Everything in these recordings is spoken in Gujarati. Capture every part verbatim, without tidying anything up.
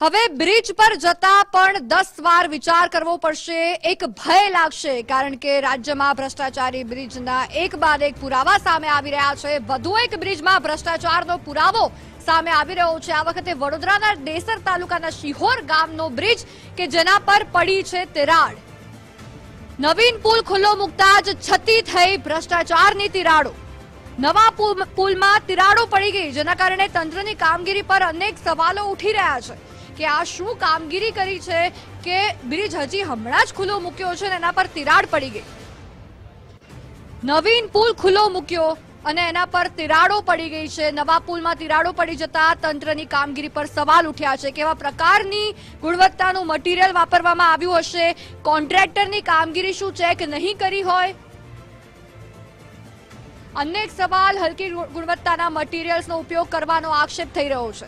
હવે બ્રિજ પર જતા પણ દસ વાર વિચાર કરવો પડશે, એક ભય લાગશે, કારણ કે રાજ્યમાં ભ્રષ્ટાચારી બ્રિજના એક બાદ એક પુરાવા સામે આવી રહ્યા છે। વધુ એક બ્રિજમાં ભ્રષ્ટાચારનો પુરાવો સામે આવી રહ્યો છે। આ વખતે વડોદરાના ડેસર તાલુકાના શિહોર ગામનો બ્રિજ કે જેના પર પડી છે તિરાડ। નવીન પુલ ખુલ્લો મુકતા જ છતી થઈ ભ્રષ્ટાચારની તિરાડો। નવા પુલમાં તિરાડો પડી ગઈ, જેના કારણે તંત્રની કામગીરી પર અનેક સવાલો ઉઠી રહ્યા છે કે આ શું કામગીરી કરી છે કે બ્રિજ હજી હમણાં જ ખુલ્લો મૂક્યો છે અને એના પર તિરાડ પડી ગઈ। નવીન પુલ ખુલ્લો મૂક્યો અને એના પર તિરાડો પડી ગઈ છે। નવા પુલમાં તિરાડો પડી જતા તંત્રની કામગીરી પર સવાલ ઉઠ્યા છે। કેવા પ્રકારની ગુણવત્તાનું મટીરીયલ વાપરવામાં આવ્યું હશે, કોન્ટ્રાક્ટરની કામગીરી શું ચેક નહીં કરી હોય, અનેક સવાલ। હલકી ગુણવત્તાના મટીરીયલ્સનો ઉપયોગ કરવાનો આક્ષેપ થઈ રહ્યો છે।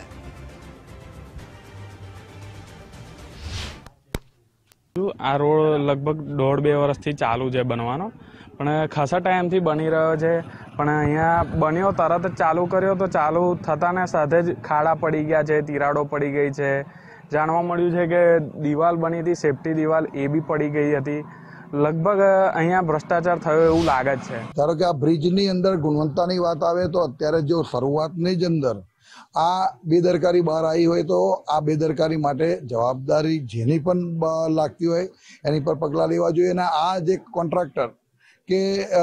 આ રોડ લગભગ દોઢ બે વર્ષથી ચાલુ છે બનવાનો, પણ ખાસા ટાઈમથી બની રહ્યો છે, પણ અહીંયા બન્યો તરત જ ચાલુ કર્યો તો ચાલુ થતાને સાથે જ ખાડા પડી ગયા છે, તિરાડો પડી ગઈ છે। જાણવા મળ્યું છે કે દિવાલ બની હતી, સેફટી દિવાલ, એ બી પડી ગઈ હતી। લગભગ અહીંયા ભ્રષ્ટાચાર થયો એવું લાગે જ છે। ધારો કે આ બ્રિજની અંદર ગુણવત્તાની વાત આવે તો અત્યારે જો શરૂઆતની જ અંદર આ બેદરકારી બહાર આવી હોય તો આ બેદરકારી માટે જવાબદારી જેની પણ લાગતી હોય એની પર પગલાં લેવા જોઈએ। અને આ જે કોન્ટ્રાક્ટર કે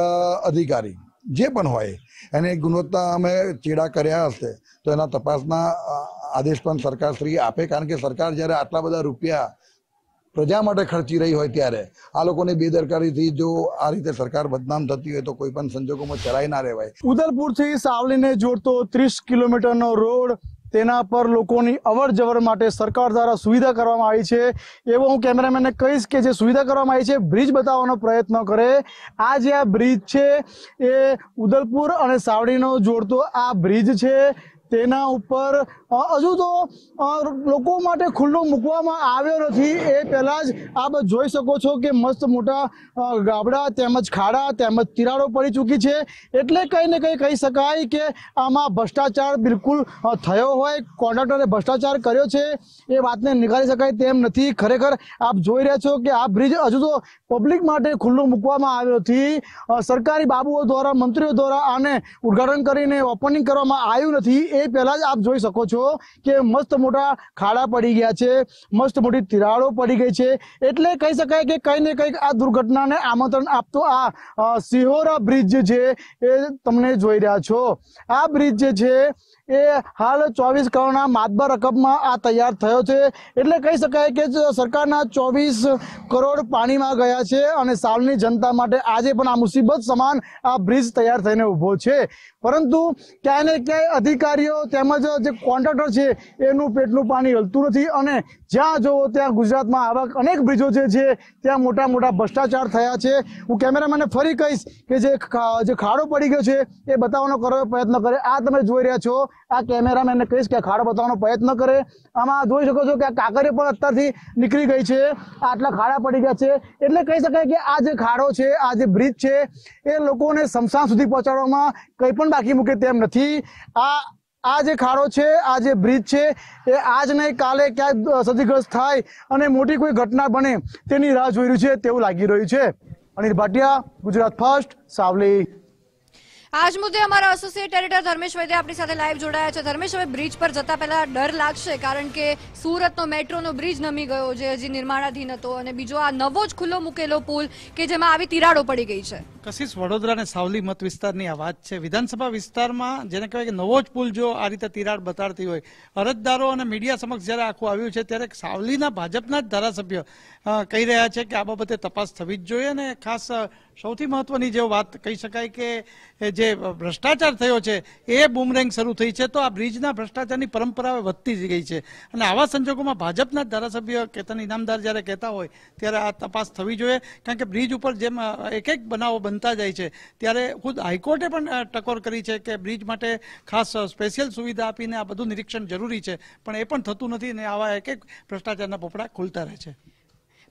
અધિકારી જે પણ હોય એને ગુણવત્તા અમે ચેડા કર્યા હશે તો એના તપાસના આદેશ પણ સરકારશ્રી આપે, કારણ કે સરકાર જ્યારે આટલા બધા રૂપિયા પ્રજા માટે ખર્ચી રહી હોય ત્યારે આ લોકોની બેદરકારીથી જો આ રીતે સરકાર બદનામ થતી હોય તો કોઈ પણ સંજોગોમાં ચલાવી ના રહેવાય। ઉદલપુરથી સાવલીને જોડતો ત્રીસ કિલોમીટરનો રોડ, તેના પર લોકોની અવર જવર માટે સરકાર દ્વારા સુવિધા કરવામાં આવી છે। એવો હું કેમેરામેનને કહીશ કે જે સુવિધા કરવામાં આવી છે બ્રિજ બતાવવાનો પ્રયત્ન કરે। આ જે આ બ્રિજ છે એ ઉદલપુર અને સાવલીનો જોડતો આ બ્રિજ છે, તેના ઉપર હજુ તો લોકો માટે ખુલ્લો મૂકવામાં આવ્યો નથી। એ પહેલાં જ આપ જોઈ શકો છો કે મસ્ત મોટા ગાબડા તેમજ ખાડા તેમજ તિરાડો પડી ચૂકી છે, એટલે કંઈ ને કંઈ કહી શકાય કે આમાં ભ્રષ્ટાચાર બિલકુલ થયો હોય, કોન્ટ્રાક્ટરે ભ્રષ્ટાચાર કર્યો છે એ વાતને નિકાળી શકાય તેમ નથી। ખરેખર આપ જોઈ રહ્યા છો કે આ બ્રિજ હજુ તો પબ્લિક માટે ખુલ્લો મૂકવામાં આવ્યો નથી। સરકારી બાબુઓ દ્વારા, મંત્રીઓ દ્વારા આને ઉદ્ઘાટન કરીને ઓપનિંગ કરવામાં આવ્યું નથી। એ પહેલાં જ આપ જોઈ શકો છો કે મસ્ત મોટા ખાડા પડી ગયા છે, મસ્ત મોટી તિરાડો પડી ગઈ છે, એટલે કહી શકાય કે કંઈ ને કંઈક આ દુર્ઘટનાને આમંત્રણ આપતો આ શિહોરા બ્રિજ જે છે એ તમને જોઈ રહ્યા છો। આ બ્રિજ જે છે એ હાલ ચોવીસ કરોડના માતબર રકમમાં આ તૈયાર થયો છે, એટલે કહી શકાય કે સરકારના ચોવીસ કરોડ પાણીમાં ગયા છે અને સાલની જનતા માટે આજે પણ આ મુસીબત સમાન આ બ્રિજ તૈયાર થઈને ઊભો છે। પરંતુ ક્યાંય ને ક્યાંય અધિકારીઓ તેમજ જે કોન્ટ્રાક્ટર છે એનું પેટનું પાણી હલતું નથી અને જ્યાં જોવો ત્યાં ગુજરાતમાં આવા અનેક બ્રિજો જે છે ત્યાં મોટા મોટા ભ્રષ્ટાચાર થયા છે। હું કેમેરામેનને ફરી કહીશ કે જે જે ખાડો પડી ગયો છે એ બતાવવાનો કરો પ્રયત્ન કરે। આ તમે જોઈ રહ્યા છો, આ કેમેરામેનને કહીશ કે ખાડો બતાવવાનો પ્રયત્ન કરે। આમાં જોઈ શકો છો કે આ કાંકરીઓ પણ અત્યારથી નીકળી ગઈ છે, આટલા ખાડા પડી ગયા છે, એટલે કહી શકાય કે આ જે ખાડો છે, આ જે બ્રિજ છે એ લોકોને સ્મશાન સુધી પહોંચાડવામાં કંઈ પણ બાકી મૂકે તેમ નથી। આ આ જે ખાડો છે, આ જે બ્રિજ છે એ આજ નહીં કાલે ક્યાંક ક્ષતિગ્રસ્ત થાય અને મોટી કોઈ ઘટના બને તેની રાહ જોઈ રહ્યું છે તેવું લાગી રહ્યું છે। અનિલ ભાટિયા, ગુજરાત ફર્સ્ટ, સાવલી। આજ મુદ્દે અમારા એસોસિએટ એડિટર ધર્મેશ વૈદ્ય આપણી સાથે લાઈવ જોડાયા છે। ધર્મેશ, હવે બ્રિજ પર જતા પહેલા ડર લાગશે, કારણ કે સુરતનો મેટ્રોનો બ્રિજ નમી ગયો જે હજી નિર્માણાધીન હતો, અને બીજો આ નવો જ ખુલ્લો મૂકેલો પુલ કે જેમાં આવી તિરાડો પડી ગઈ છે। કશિશ, વડોદરા અને સાવલી મત વિસ્તારની આ વાત છે। વિધાનસભા વિસ્તારમાં જેને કહેવાય કે નવો જ પુલ જો આ રીતે તિરાડ બતાડતી હોય, અરજદારો અને મીડિયા સમક્ષ જ્યારે આખું આવ્યું છે ત્યારે સાવલીના ભાજપના જ ધારાસભ્ય કહી રહ્યા છે કે આ બાબતે તપાસ થવી જ જોઈએ। અને ખાસ સૌથી મહત્વની જે વાત કહી શકાય કે જે ભ્રષ્ટાચાર થયો છે એ બૂમરેંગ શરૂ થઈ છે, તો આ બ્રિજના ભ્રષ્ટાચારની પરંપરા વધતી જ ગઈ છે અને આવા સંજોગોમાં ભાજપના ધારાસભ્ય કેતન ઇનામદાર જ્યારે કહેતા હોય ત્યારે આ તપાસ થવી જોઈએ, કારણ કે બ્રિજ ઉપર જેમ એક એક બનાવો બનતા જાય છે ત્યારે ખુદ હાઈકોર્ટે પણ ટકોર કરી છે કે બ્રિજ માટે ખાસ સ્પેશિયલ સુવિધા આપીને આ બધું નિરીક્ષણ જરૂરી છે, પણ એ પણ થતું નથી અને આવા એક એક ભ્રષ્ટાચારના પોપડા ખુલતા રહે છે।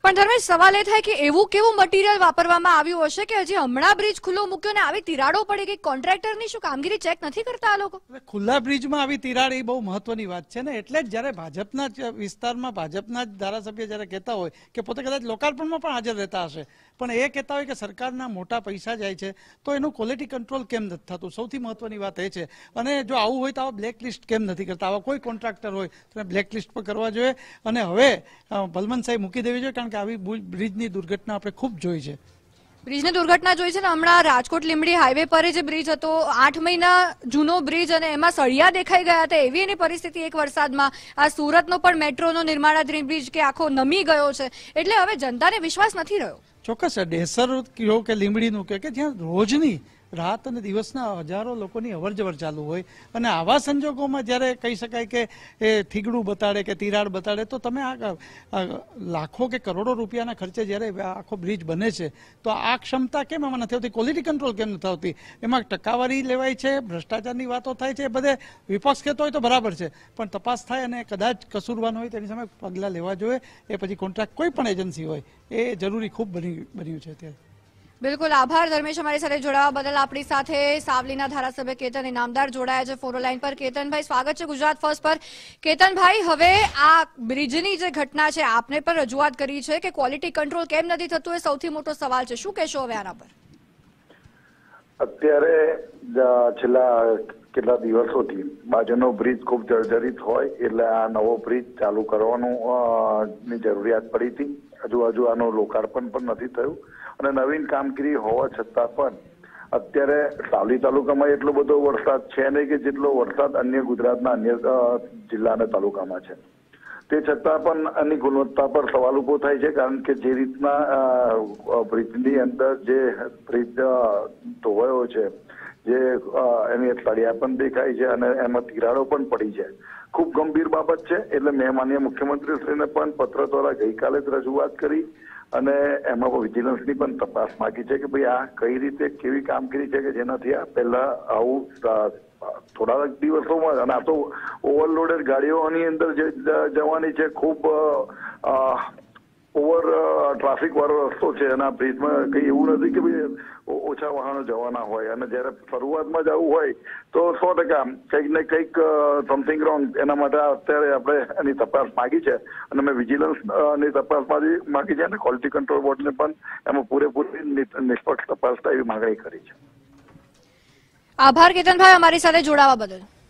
પણ ધર્મેશ, સવાલ એ થાય કે એવું કેવું મટીરિયલ વાપરવામાં આવ્યું હશે કે હજી હમણાં બ્રિજ ખુલ્લો મૂક્યો ને આવી તિરાડો પડી ગઈ? કોન્ટ્રાક્ટરની શું કામગીરી ચેક નથી કરતા આ લોકો? ખુલ્લા બ્રિજમાં આવી તિરાડ એ બહુ મહત્વની વાત છે ને, એટલે જ જ્યારે ભાજપના જ વિસ્તારમાં ભાજપના જ ધારાસભ્ય જ્યારે કહેતા હોય કે પોતે કદાચ લોકાર્પણમાં પણ હાજર રહેતા હશે, પણ એ કહેતા હોય કે સરકારના મોટા પૈસા જાય છે તો એનું ક્વોલિટી કંટ્રોલ કેમ નથી થતું? સૌથી મહત્વની વાત એ છે. અને જો આવું હોય તો આવા બ્લેકલિસ્ટ કેમ નથી કરતા? આવા કોઈ કોન્ટ્રાક્ટર હોય તો બ્લેકલિસ્ટ પર કરવા જોઈએ. અને હવે ભલમનસાઈ મૂકી દેવી જોઈએ, કારણ કે આવી બ્રિજની દુર્ઘટના આપણે ખૂબ જોઈ છે. બ્રિજની દુર્ઘટના જોઈ છે ને, હમણાં રાજકોટ લીંબડી હાઈવે પર જે બ્રિજ હતો, આઠ મહિના જૂનો બ્રિજ, અને એમાં સળિયા દેખાઈ ગયા હતા. એવી એની પરિસ્થિતિ એક વરસાદમાં. આ સુરતનો પણ મેટ્રોનો નિર્માણાધીન બ્રિજ કે આખો નમી ગયો છે. એટલે હવે જનતાને વિશ્વાસ નથી રહ્યો. ચોક્કસ ડેસર કહો કે લીંબડીનું કહે કે જ્યાં રોજની રાત અને દિવસના હજારો લોકોની અવર જવર ચાલુ હોય, અને આવા સંજોગોમાં જ્યારે કહી શકાય કે એ થીગડું બતાડે કે તિરાડ બતાડે, તો તમે આ લાખો કે કરોડો રૂપિયાના ખર્ચે જ્યારે આખો બ્રિજ બને છે તો આ ક્ષમતા કેમ એમાં નથી આવતી? ક્વોલિટી કંટ્રોલ કેમ નથી આવતી? એમાં ટકાવારી લેવાય છે, ભ્રષ્ટાચારની વાતો થાય છે, એ બધે વિપક્ષ કહેતો હોય તો બરાબર છે, પણ તપાસ થાય અને કદાચ કસૂરવાન હોય તેની સામે પગલાં લેવા જોઈએ. એ પછી કોન્ટ્રાક્ટ કોઈ પણ એજન્સી હોય એ જરૂરી ખૂબ બની બન્યું છે અત્યારે. બિલકુલ, આભાર ધર્મેશ, અમારી સાથે જોડાવા બદલ. આપણી સાથે સાવલીના ધારાસભ્ય કેતન ઇનામદાર જોડાયા છે ફોન લાઈન પર. કેતનભાઈ, સ્વાગત છે ગુજરાત ફર્સ્ટ પર. કેતનભાઈ, હવે આ બ્રિજની જે ઘટના છે, આપને પણ રજૂઆત કરી છે કે ક્વોલિટી કંટ્રોલ કેમ નથી થતું, એ સૌથી મોટો સવાલ છે. શું કહેશો હવે આના પર? અત્યારે છેલ્લા કેટલા દિવસોથી બાજુનો બ્રિજ ખૂબ જર્જરિત હોય એટલે આ નવો બ્રિજ ચાલુ કરવાનું ની જરૂરિયાત પડી હતી. હજુ હજુ આનું લોકાર્પણ પણ નથી થયું, અને નવીન કામગીરી હોવા છતાં પણ અત્યારે સાવલી તાલુકામાં એટલો બધો વરસાદ છે નહીં કે જેટલો વરસાદ અન્ય ગુજરાતના અન્ય જિલ્લાના તાલુકામાં છે. તે છતાં પણ આની ગુણવત્તા પર સવાલ ઉભો થાય છે, કારણ કે જે રીતના બ્રિજની અંદર જે બ્રિજ ધોવાયો છે, જે એની તળિયા પણ દેખાય છે અને એમાં તિરાડો પણ પડી છે, ખૂબ ગંભીર બાબત છે. એટલે મેં માનનીય મુખ્યમંત્રીશ્રીને પણ પત્ર દ્વારા ગઈકાલે જ રજૂઆત કરી અને એમાં વિજિલન્સની પણ તપાસ માંગી છે કે ભાઈ આ કઈ રીતે કેવી કામગીરી છે કે જેનાથી આ પહેલા આવું થોડા દિવસોમાં, અને આ તો ઓવરલોડેડ ગાડીઓની અંદર જે જવાની છે, ખૂબ ઓવર ટ્રાફિક વાળો રસ્તો છે, અને આ બ્રિજમાં કઈ એવું નથી કે ભાઈ ઓછા વાહનો જવાના હોય, અને જયારે શરૂઆતમાં જવું હોય તો સો ટકા કંઈક ને કંઈક સમથિંગ રોંગ. એના માટે અત્યારે આપણે એની તપાસ માંગી છે, અને મેં વિજિલન્સ ની તપાસ માંગી છે, અને ક્વોલિટી કંટ્રોલ બોર્ડને પણ એમાં પૂરેપૂરી નિષ્પક્ષ તપાસ થાય એવી માંગણી કરી છે. આભાર કેતનભાઈ, અમારી સાથે જોડાવા બદલ.